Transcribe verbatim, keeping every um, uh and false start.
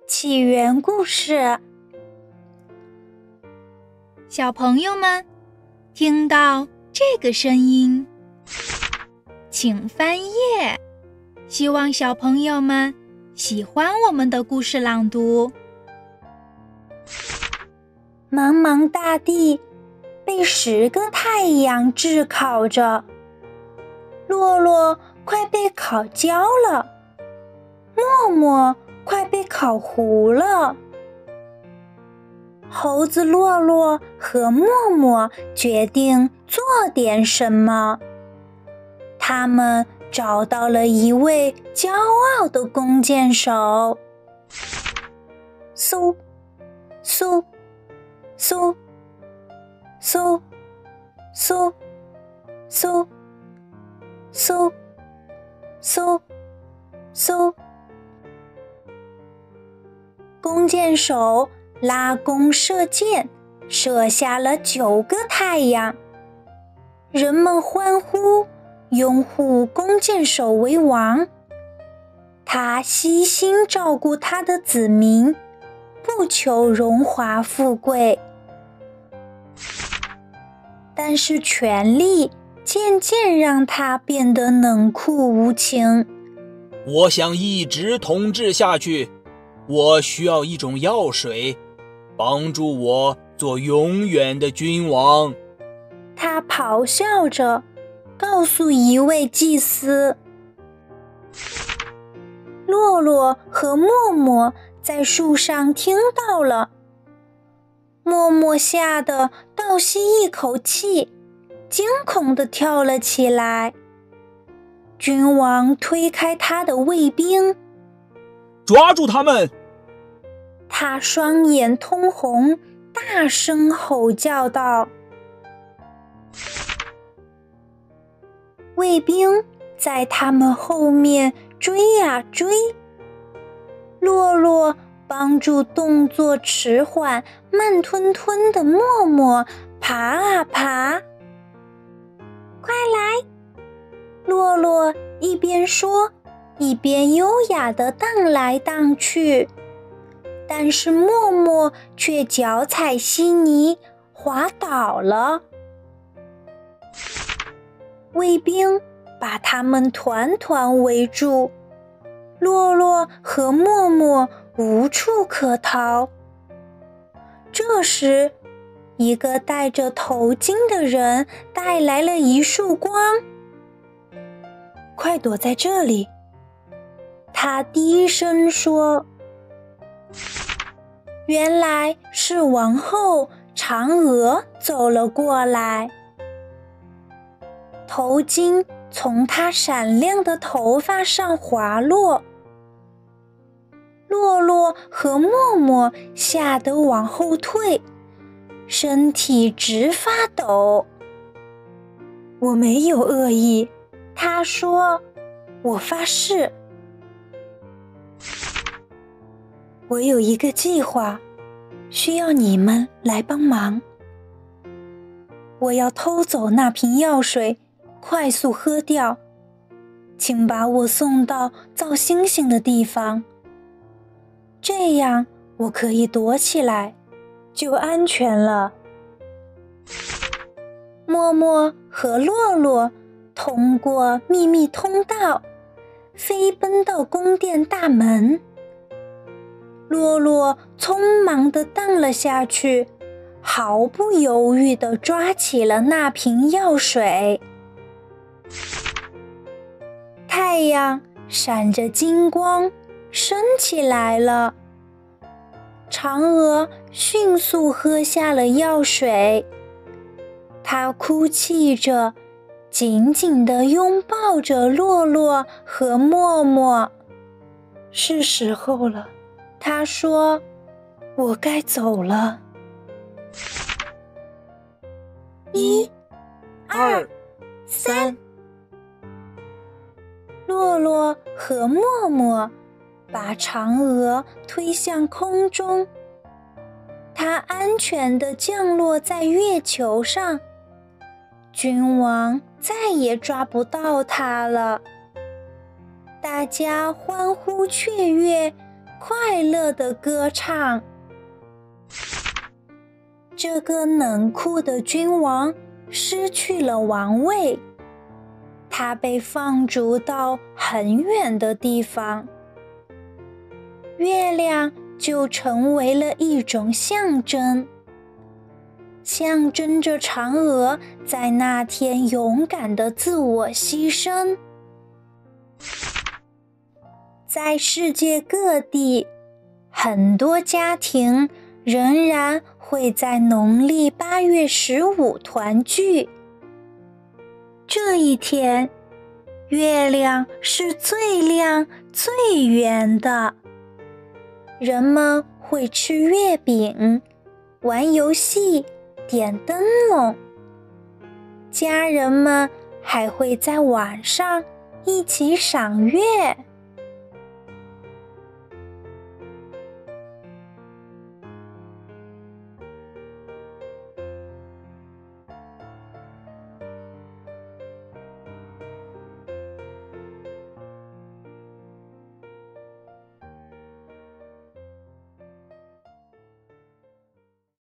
起源故事。 小朋友们，听到这个声音，请翻页。希望小朋友们喜欢我们的故事朗读。 茫茫大地被十个太阳炙烤着，洛洛快被烤焦了，默默快被烤糊了。猴子洛洛和默默决定做点什么。他们找到了一位骄傲的弓箭手。嗖嗖嗖嗖嗖嗖嗖嗖嗖，弓箭手拉弓射箭，射下了九个太阳。人们欢呼，拥护弓箭手为王。他悉心照顾他的子民，不求荣华富贵。但是权力渐渐让他变得冷酷无情。 我想一直统治下去，我需要一种药水，帮助我做永远的君王。 他咆哮着告诉一位祭司。洛洛和默默在树上听到了，默默吓得倒吸一口气，惊恐地跳了起来。君王推开他的卫兵， 抓住他们！ 他双眼通红，大声吼叫道。卫兵在他们后面追呀追，洛洛帮助动作迟缓、慢吞吞的默默爬啊爬。快来！洛洛一边说，一边优雅地荡来荡去，但是默默却脚踩稀泥，滑倒了。卫兵把他们团团围住，洛洛和默默无处可逃。这时，一个戴着头巾的人带来了一束光。快躲在这里！他低声说。原来是王后嫦娥走了过来。头巾从她闪亮的头发上滑落，洛洛和默默吓得往后退，身体直发抖。我没有恶意，他说，我发誓。我有一个计划，需要你们来帮忙。我要偷走那瓶药水，快速喝掉，请把我送到造星星的地方，这样我可以躲起来，就安全了。默默和洛洛通过秘密通道，飞奔到宫殿大门。洛洛匆忙地荡了下去，毫不犹豫地抓起了那瓶药水。太阳闪着金光升起来了，嫦娥迅速喝下了药水，她哭泣着，紧紧地拥抱着洛洛和默默。是时候了，她说，我该走了。一、二、三。洛洛和默默把嫦娥推向空中，她安全地降落在月球上，君王再也抓不到她了。大家欢呼雀跃， 快乐地歌唱。这个冷酷的君王失去了王位，他被放逐到很远的地方。月亮就成为了一种象征，象征着嫦娥在那天勇敢的自我牺牲。在世界各地，很多家庭仍然会在农历八月十五团聚。这一天，月亮是最亮、最圆的。人们会吃月饼、玩游戏、点灯笼。家人们还会在晚上一起赏月。